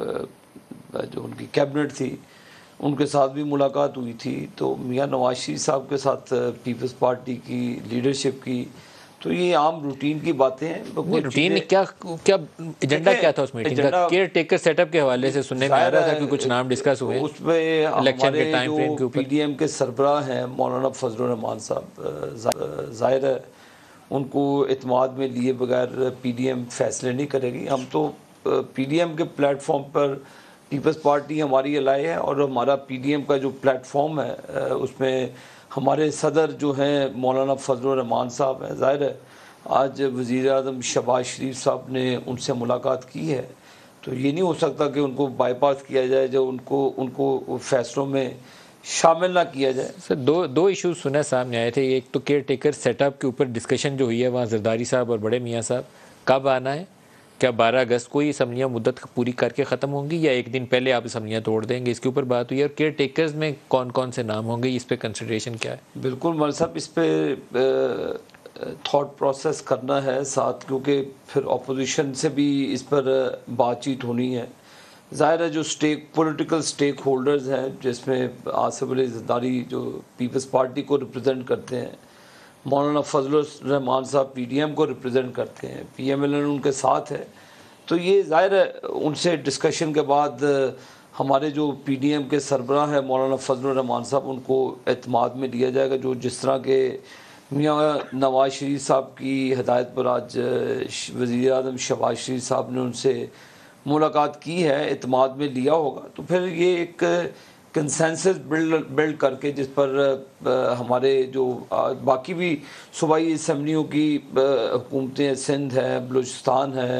जो उनकी कैबिनेट थी उनके साथ भी मुलाकात हुई थी। तो मियाँ नवाज शरीफ साहब के साथ पीपल्स पार्टी की लीडरशिप की, तो ये आम रूटीन की बातें हैं। रूटीन क्या एजेंडा क्या था उस मीटिंग का? केयर टेकर सेटअप के हवाले से सुनने में आ रहा था कि कुछ नाम डिस्कस हुए उसमें। इलेक्शन के टाइम फ्रेम के ऊपर PDM के सरबराह हैं मौलाना फजलुर रहमान साहब, ज़ाहिर है उनको इत्माद में लिए बगैर PDM फैसले नहीं करेगी। हम तो PDM के प्लेटफॉर्म पर, पीपल्स पार्टी हमारी अलाई है और हमारा PDM का जो प्लेटफॉर्म है उसमें हमारे सदर जो हैं मौलाना फजलुर रहमान साहब हैं। ज़ाहिर है आज वज़ीर आज़म शहबाज शरीफ साहब ने उनसे मुलाकात की है, तो ये नहीं हो सकता कि उनको बाईपास किया जाए, जो उनको फैसलों में शामिल ना किया जाए। सर दो इश्यूज सुने सामने आए थे। एक तो केयर टेकर सेटअप के ऊपर डिस्कशन जो हुई है वहाँ जरदारी साहब और बड़े मियाँ साहब, कब आना है? क्या 12 अगस्त को ये असम्बलियाँ मुद्दत पूरी करके ख़त्म होंगी या एक दिन पहले आप असम्बलियाँ तोड़ देंगे? इसके ऊपर बात हुई है। और केयर टेकर्स में कौन कौन से नाम होंगे, इस पर कंसिडरेशन क्या है? बिल्कुल मलिक साहब, इस पर थॉट प्रोसेस करना है साथ, क्योंकि फिर अपोजिशन से भी इस पर बातचीत होनी है। ज़ाहिर है जो पॉलिटिकल स्टेक होल्डर्स हैं, जिसमें आसिफ अली ज़रदारी जो पीपल्स पार्टी को रिप्रेजेंट करते हैं, मौलाना फजलुर रहमान साहब PDM को रिप्रेजेंट करते हैं, PMLN उनके साथ है, तो ये ज़ाहिर है उनसे डिस्कशन के बाद हमारे जो PDM के सरबराह है मौलाना फजलुर रहमान साहब, उनको एतमाद में लिया जाएगा। जो जिस तरह के मियाँ नवाज शरीफ साहब की हदायत पर आज वज़ीर आज़म शहबाज शरीफ साहब ने उनसे मुलाकात की है, एतमाद में लिया होगा, तो फिर ये एक कंसेंसस बिल्ड करके जिस पर हमारे जो बाकी भी सूबाई असम्बलियों की हुकूमतें, सिंध है, बलूचिस्तान है,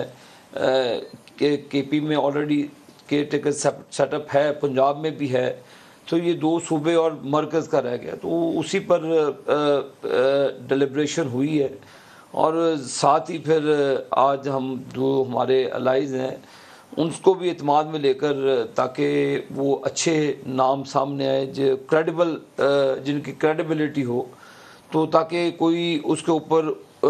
KP में ऑलरेडी केयर टेकर सेटअप है, पंजाब में भी है, तो ये 2 सूबे और मरकज़ का रह गया, तो उसी पर डिलिब्रेशन हुई है। और साथ ही फिर आज हम जो हमारे अलाइज़ हैं उनको भी एतमाद में लेकर, ताकि वो अच्छे नाम सामने आए जो क्रेडिबल, जिनकी क्रेडिबिलिटी हो, तो ताकि कोई उसके ऊपर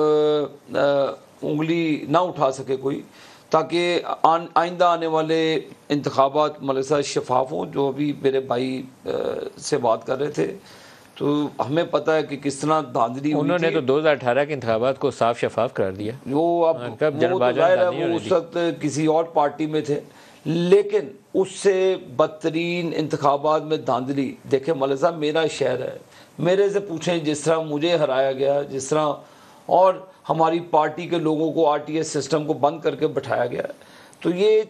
उंगली ना उठा सके कोई, ताकि आइंदा आने वाले इंतखाबात मलसा शफाफ हों। जो अभी मेरे भाई से बात कर रहे थे, तो हमें पता है कि किस तरह धांधली उन्होंने तो 2018 के इंतखाबात को साफ शफाफ कर दिया। वो अब वो तो जाहिर है वो उस वक्त किसी और पार्टी में थे, लेकिन उससे बदतरीन इंतखाबात में धांधली। देखें मौलवी साहब, मेरा शहर है, मेरे से पूछें जिस तरह मुझे हराया गया, जिस तरह और हमारी पार्टी के लोगों को RTS सिस्टम को बंद करके बिठाया गया, तो ये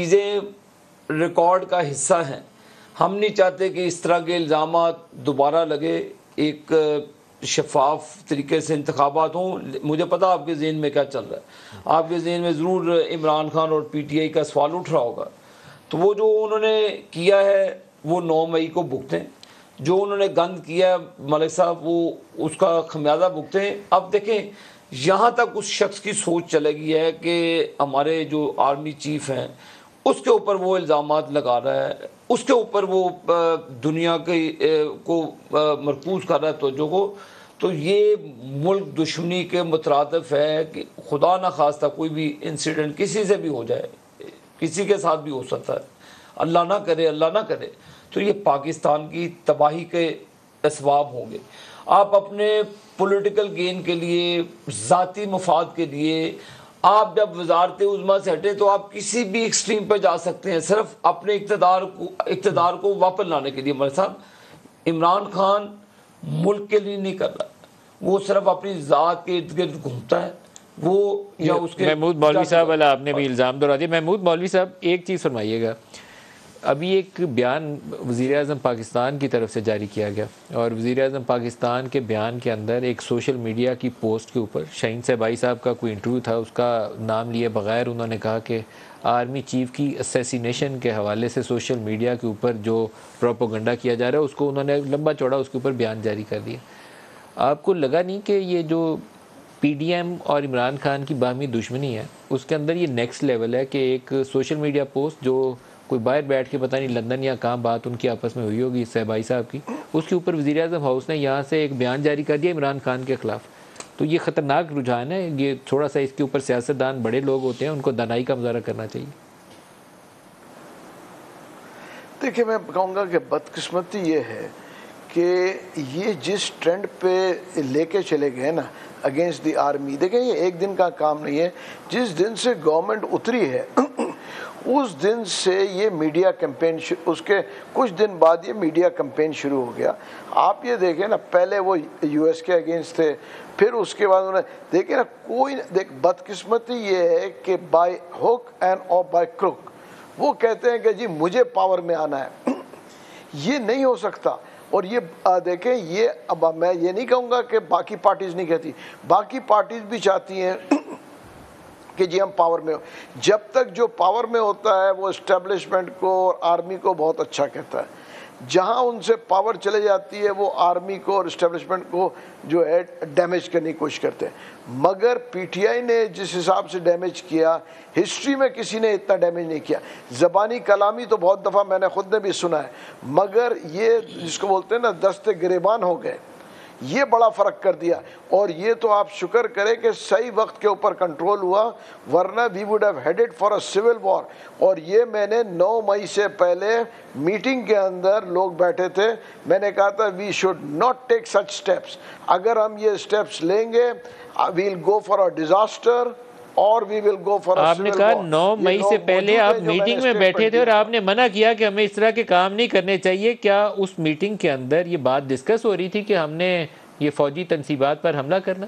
चीज़ें रिकॉर्ड का हिस्सा हैं। हम नहीं चाहते कि इस तरह के इल्ज़ामात दोबारा लगे। एक शफाफ तरीके से इंतखाबात हों। मुझे पता आपके ज़हन में क्या चल रहा है, आपके ज़हन में ज़रूर इमरान खान और PTI का सवाल उठ रहा होगा। तो वो जो उन्होंने किया है वो 9 मई को भुगतें, जो उन्होंने गंद किया मलिक साहब वो उसका खमियाजा भुगतें। अब देखें, यहाँ तक उस शख्स की सोच चलेगी है कि हमारे जो आर्मी चीफ हैं उसके ऊपर वो इल्ज़ामात लगा रहा है, उसके ऊपर वो दुनिया के को मरकूज़ कर रहा है तवज्जो को। तो ये मुल्क दुश्मनी के मुतरादिफ है कि खुदा न खास्ता कोई भी इंसिडेंट किसी से भी हो जाए, किसी के साथ भी हो सकता है, अल्लाह ना करे, अल्लाह ना करे, तो ये पाकिस्तान की तबाही के असबाब होंगे। आप अपने पॉलिटिकल गेन के लिए, ज़ाती मफाद के लिए, आप जब वजारत उज़्मा से हटे तो आप किसी भी एक्सट्रीम पर जा सकते हैं, सिर्फ अपने इक़्तिदार को वापस लाने के लिए। मेरे साहब, इमरान खान मुल्क के लिए नहीं कर रहा, वो सिर्फ अपनी ज़ात के इर्द गिर्द घूमता है। वो या उसके महमूद मौलवी साहब वाला आपने भी इल्ज़ाम दोहरा दिया। महमूद मौलवी साहब, एक चीज़ फरमाइएगा, अभी एक बयान वज़ीर आज़म पाकिस्तान की तरफ से जारी किया गया और वज़ीर आज़म पाकिस्तान के बयान के अंदर एक सोशल मीडिया की पोस्ट के ऊपर शाहीन सहबाई साहब का कोई इंटरव्यू था, उसका नाम लिए बगैर उन्होंने कहा कि आर्मी चीफ की असैसिनेशन के हवाले से सोशल मीडिया के ऊपर जो प्रोपोगंडा किया जा रहा है उसको उन्होंने लंबा चौड़ा उसके ऊपर बयान जारी कर दिया। आपको लगा नहीं कि ये जो PDM और इमरान खान की बाहमी दुश्मनी है उसके अंदर ये नेक्स्ट लेवल है कि एक सोशल मीडिया पोस्ट जो कोई बाहर बैठ के पता नहीं लंदन या कहाँ बात उनकी आपस में हुई होगी सहबाई साहब की, उसके ऊपर वज़ीर आज़म हाउस ने यहाँ से एक बयान जारी कर दिया इमरान खान के ख़िलाफ़। तो ये ख़तरनाक रुझान है, ये थोड़ा सा इसके ऊपर सियासतदान बड़े लोग होते हैं, उनको दानाई का मुज़ाहरा करना चाहिए। देखिए, मैं कहूँगा कि बदकिस्मती ये है कि ये जिस ट्रेंड पे लेके चले गए ना अगेंस्ट द आर्मी, देखें ये एक दिन का काम नहीं है। जिस दिन से गवर्नमेंट उतरी है उस दिन से ये मीडिया कैंपेन, उसके कुछ दिन बाद ये मीडिया कैंपेन शुरू हो गया। आप ये देखें ना, पहले वो US के अगेंस्ट थे, फिर उसके बाद उन्हें देखें ना, कोई देख, बदकिस्मती ये है कि बाय हुक एंड और बाय क्रुक वो कहते हैं कि जी मुझे पावर में आना है। ये नहीं हो सकता। और ये देखें, ये अब मैं ये नहीं कहूँगा कि बाकी पार्टीज़ नहीं कहती, बाकी पार्टीज़ भी चाहती हैं कि जी हम पावर में हो। जब तक जो पावर में होता है वो इस्टेब्लिशमेंट को और आर्मी को बहुत अच्छा कहता है, जहां उनसे पावर चले जाती है वो आर्मी को और इस्टेब्लिशमेंट को जो है डैमेज करने की कोशिश करते हैं। मगर PTI ने जिस हिसाब से डैमेज किया, हिस्ट्री में किसी ने इतना डैमेज नहीं किया। ज़बानी कलामी तो बहुत दफ़ा मैंने खुद ने भी सुना है, मगर ये जिसको बोलते हैं ना दस्ते गिरेबान हो गए, ये बड़ा फ़र्क कर दिया। और ये तो आप शुक्र करें कि सही वक्त के ऊपर कंट्रोल हुआ, वरना we would have headed for a civil war. और ये मैंने 9 मई से पहले मीटिंग के अंदर लोग बैठे थे, मैंने कहा था we should not take such steps. अगर हम ये स्टेप्स लेंगे we will go for a disaster और वी विल गो फॉर। आपने कहा 9 मई से पहले आप मीटिंग में बैठे थे और आपने मना किया कि हमें इस तरह के काम नहीं करने चाहिए। क्या उस मीटिंग के अंदर ये बात डिस्कस हो रही थी कि हमने ये फौजी तनसीबात पर हमला करना?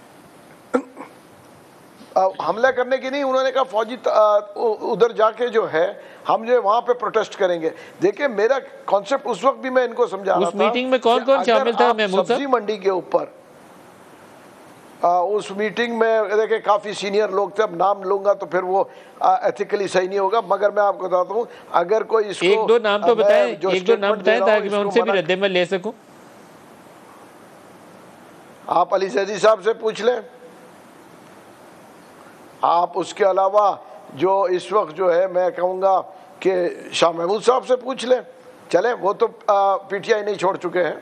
हमला करने की नहीं, उन्होंने कहा फौजी उधर जाके जो है हम जो वहां पे प्रोटेस्ट करेंगे। देखिए मेरा कॉन्सेप्ट उस वक्त भी मैं इनको समझा रहा था। उस मीटिंग में कौन कौन शामिल था महमूद साहब? सब्जी मंडी के ऊपर उस मीटिंग में देखिए काफ़ी सीनियर लोग थे, अब नाम लूंगा तो फिर वो एथिकली सही नहीं होगा, मगर मैं आपको बताता हूँ अगर कोई इसको एक दो नाम तो बताएं, एक दो नाम बताएं ताकि मैं उनसे भी रद्द-ए-अमल ले सकूं। आप अली सैदी साहब से पूछ लें, आप उसके अलावा जो इस वक्त जो है मैं कहूँगा कि शाह महमूद साहब से पूछ लें, चले वो तो पीटीआई नहीं छोड़ चुके हैं।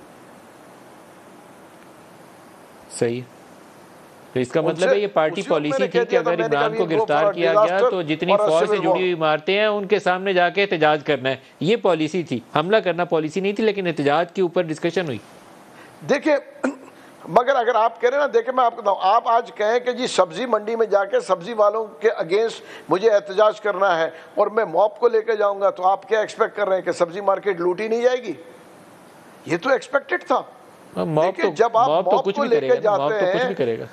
सही है, तो इसका मतलब है ये पार्टी पॉलिसी थी कि अगर इमरान को गिरफ्तार किया गया तो जितनी फौज से जुड़ी हुई इमारतें हैं उनके सामने जाके एहतजाज करना है, ये पॉलिसी थी। हमला करना पॉलिसी नहीं थी, लेकिन एहतजाज के ऊपर डिस्कशन हुई। देखिए मगर अगर आप कह रहे हैं ना, देखिए मैं आपको बताऊं, आप आज कहें कि जी सब्जी मंडी में जाके सब्जी वालों के अगेंस्ट मुझे एहतजाज करना है और मैं मॉब को लेकर जाऊंगा, तो आप क्या एक्सपेक्ट कर रहे हैं कि सब्जी मार्केट लूटी नहीं जाएगी? ये तो एक्सपेक्टेड था। देखिए जब आप मॉब को लेके जाते हैं कुछ भी करेगा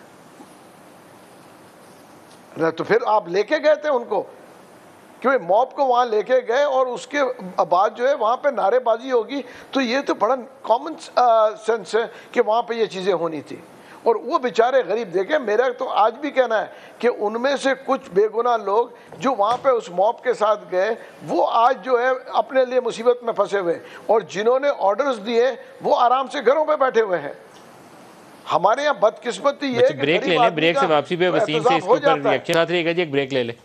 ना, तो फिर आप लेके गए थे उनको, क्योंकि मॉब को वहां लेके गए और उसके बाद जो है वहां पे नारेबाजी होगी, तो ये तो बड़ा कॉमन सेंस है कि वहां पे ये चीजें होनी थी। और वो बेचारे गरीब, देखे मेरा तो आज भी कहना है कि उनमें से कुछ बेगुनाह लोग जो वहां पे उस मॉब के साथ गए वो आज जो है अपने लिए मुसीबत में फंसे हुए, और जिन्होंने ऑर्डर्स दिए वो आराम से घरों पे बैठे हुए हैं। हमारे यहाँ बदकिस्मती ये है, ब्रेक ले लें, ब्रेक से वापसी पे वसीम से इसके ऊपर रिएक्शन साथ रहेगा जी, एक ब्रेक ले लें।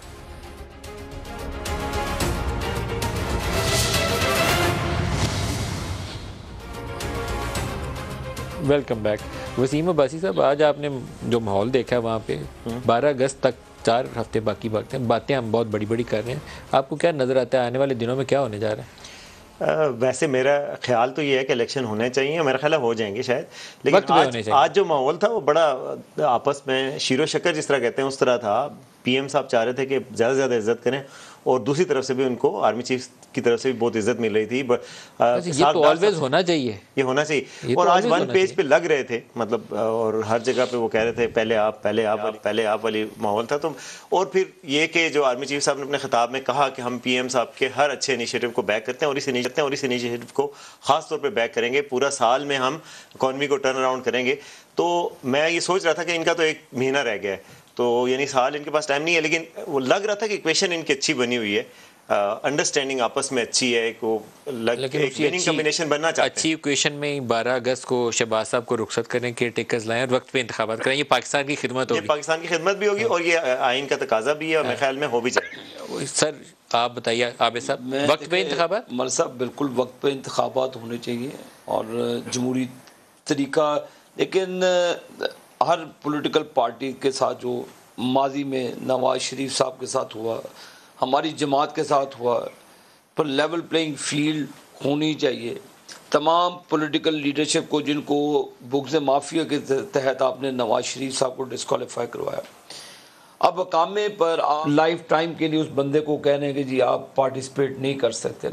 Welcome back. वसीम अब्बासी साहब, आज आपने जो माहौल देखा है वहाँ पे 12 अगस्त तक 4 हफ्ते बाकी बातें हम बहुत बड़ी बड़ी कर रहे हैं, आपको क्या नज़र आता है आने वाले दिनों में क्या होने जा रहा है? वैसे मेरा ख्याल तो ये है कि इलेक्शन होने चाहिए, मेरा ख्याल हो जाएंगे शायद, लेकिन आज जो माहौल था वो बड़ा आपस में शीरो शक्कर जिस तरह कहते हैं उस तरह था। पीएम साहब चाह रहे थे कि ज़्यादा से ज़्यादा इज्जत करें, और दूसरी तरफ से भी उनको आर्मी चीफ की तरफ से भी बहुत इज्जत मिल रही थी। ये तो ऑलवेज होना चाहिए, ये होना चाहिए। और आज वन पेज पे लग रहे थे, मतलब और हर जगह पे वो कह रहे थे पहले आप वाली माहौल था। तो और फिर ये कि जो आर्मी चीफ साहब ने अपने खिताब में कहा कि हम पीएम साहब के हर अच्छे इनिशिएटिव को बैक करते हैं और इस इनिशिएटिव को खास तौर पे बैक करेंगे, पूरा साल में हम इकॉनमी को टर्न अराउंड करेंगे। तो मैं ये सोच रहा था कि इनका तो 1 महीना रह गया है, तो यानी साल इनके पास टाइम नहीं है, लेकिन वो लग रहा था कि इक्वेशन इनकी अच्छी बनी हुई है, अंडरस्टैंडिंग आपस में अच्छी है, एक विनिंग कॉम्बिनेशन बनना चाहते हैं। अच्छी इक्वेशन में 12 अगस्त को शहबाज साहब को रुखसत करें, केयर टेकर्स लाएं और वक्त पे इंतखाबात करें, ये पाकिस्तान की खिदमत होगी। ये पाकिस्तान की खिदमत भी होगी और ये आइन का तकाजा भी है, और मेरे ख्याल में हो भी जाएगा। सर आप बताइए आबिद साहब, वक्त पे इंतखाबात? मर साहब बिल्कुल वक्त पे इंतखाबात होने चाहिए और जमहूरी तरीका, लेकिन हर पॉलिटिकल पार्टी के साथ जो माजी में नवाज शरीफ साहब के साथ हुआ, हमारी जमात के साथ हुआ, पर लेवल प्लेइंग फील्ड होनी चाहिए। तमाम पॉलिटिकल लीडरशिप को जिनको बुग्ज़ माफिया के तहत आपने नवाज शरीफ साहब को डिस्क्वालीफाई करवाया, अब कामे पर लाइफ टाइम के लिए उस बंदे को कह रहे हैं कि जी आप पार्टिसिपेट नहीं कर सकते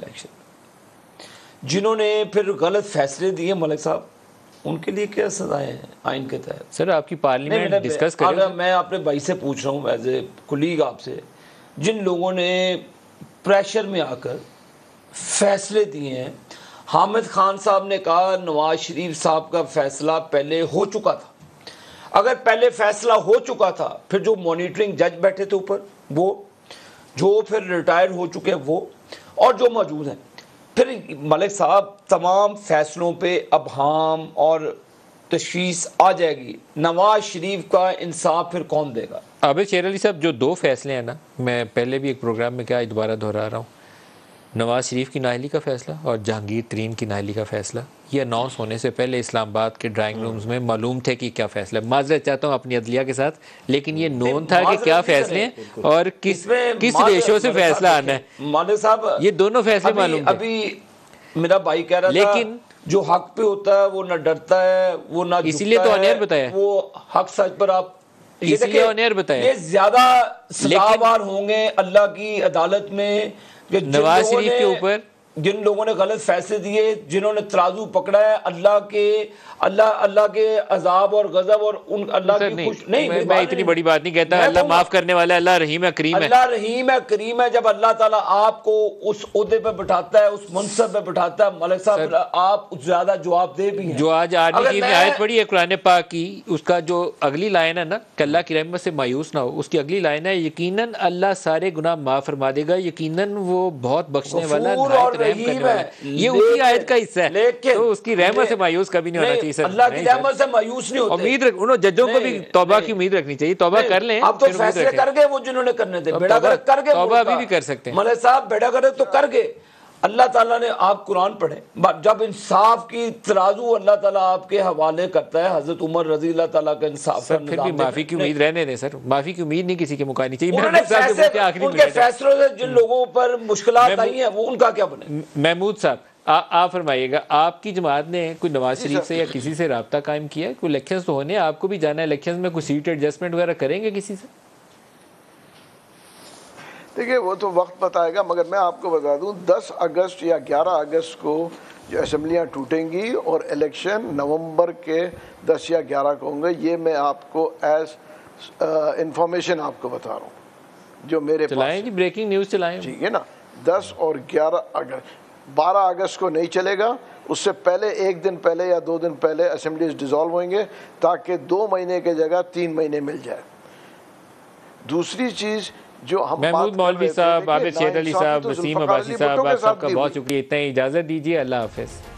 इलेक्शन। जिन्होंने फिर गलत फैसले दिए मलिक साहब, उनके लिए क्या सजाएं हैं आइन के तहत? सर आपकी पार्लियामेंट डिस्कस करें। मैं अपने भाई से पूछ रहा हूँ एज ए कुलीग आपसे, जिन लोगों ने प्रेशर में आकर फैसले दिए हैं, हामिद खान साहब ने कहा नवाज शरीफ साहब का फैसला पहले हो चुका था। अगर पहले फैसला हो चुका था, फिर जो मॉनिटरिंग जज बैठे थे ऊपर वो, जो फिर रिटायर हो चुके हैं वो, और जो मौजूद हैं, फिर मलिक साहब तमाम फैसलों पे अबहाम और तशवीश आ जाएगी। नवाज शरीफ का इंसाफ फिर कौन देगा? आबिद शेर अली साहब, जो 2 फैसले हैं ना, मैं पहले भी एक प्रोग्राम में क्या दोबारा दोहरा रहा हूँ, नवाज शरीफ की नाअहली का फैसला और जहांगीर तरीन की नाअहली का फैसला, ये अनाउंस होने से पहले इस्लामाबाद के ड्राइंग रूम्स में मालूम थे कि क्या फैसला है। माजरत चाहता हूँ अपनी अदलिया के साथ, लेकिन ये नोन था कि क्या फैसले हैं और किस रेशो से फैसला आना है। मालिक साहब, ये दोनों फैसले मालूम थे। अभी मेरा भाई कह रहा था, लेकिन जो हक पे होता है वो ना डरता है, वो ना इसीलिए तो ऑनियर बताया, वो हक सच पर आप इसलिए ऑनियर बताया। ये ज्यादा सजावार होंगे अल्लाह की अदालत में नवाज शरीफ के ऊपर जिन लोगों ने गलत फैसले दिए, जिन्होंने तराजू पकड़ा है अल्लाह के अजाब और गजब और उन अल्लाह की खुश नहीं, मैं इतनी बड़ी बात नहीं कहता। अल्लाह माफ करने वाला है, अल्लाह रहीम है करीम है। अल्लाह रहीम है करीम है। जब अल्लाह ताला आपको उस ओहदे पे बिठाता है, उस मनसब पे बिठाता है, मलिक साहब आप ज्यादा जवाबदेह भी हैं। जो आज आर्मी चीफ ने आयत पढ़ी है कुरान पाक की, उसका जो अगली लाइन है ना कि अल्लाह की रहमत से मायूस ना हो, उसकी अगली लाइन है यकीनन अल्लाह सारे गुनाह माफ फरमा देगा, यकीनन वो बहुत बख्शने वाला है। ये उसी आयत का हिस्सा है, लेकिन तो उसकी रहमत से मायूस कभी नहीं होना चाहिए सर। अल्लाह की रहमत से मायूस नहीं होते। उम्मीद उन्होंने जजों को भी तौबा की उम्मीद रखनी चाहिए, तौबा कर लें। अब तो फैसले कर गए वो जिन्होंने करने थे, बेड़ा गर्क कर गए, तौबा अभी भी कर सकते हैं मौलवी साहब, बेड़ा गर्क तो कर गए। अल्लाह ताला ने, आप कुरान पढ़े, जब इंसाफ की तराजू अल्लाह ताला आपके हवाले करता है, हजरत उमर रजी अल्लाह ताला का इंसाफ का फिर भी माफी की उम्मीद रहने दें सर, माफी की उम्मीद नहीं किसी के मुकानी चाहिए। उनके फैसलों से जिन लोगों पर मुश्किलात आई हैं वो उनका क्या बने। महमूद साहब आप फरमाइएगा, आपकी जमात ने कोई नवाज शरीफ से या किसी से रब्ता कायम किया है? कोई इलेक्शन तो होने, आपको भी जाना है इलेक्शन में, कोई सीट एडजस्टमेंट वगैरह करेंगे किसी से? देखिए वो तो वक्त बताएगा, मगर मैं आपको बता दूं 10 अगस्त या 11 अगस्त को जो असेंबलियां टूटेंगी और इलेक्शन नवंबर के 10 या 11 को होंगे, ये मैं आपको एज इंफॉर्मेशन आपको बता रहा हूँ जो मेरे चलाएं जी, ब्रेकिंग न्यूज़ चलाएं, ठीक है ना। 10 और 11 अगस्त, 12 अगस्त को नहीं चलेगा, उससे पहले एक दिन पहले या 2 दिन पहले असेंबलीज डिसॉल्व होंगे ताकि 2 महीने की जगह 3 महीने मिल जाए। दूसरी चीज़ जो हम महमूद मौलवी साहब, आबिद शेर अली साहब, वसीम अब्बासी साहब, आप सबका बहुत शुक्रिया। इतना ही इजाज़त दीजिए, अल्लाह हाफ़िज़।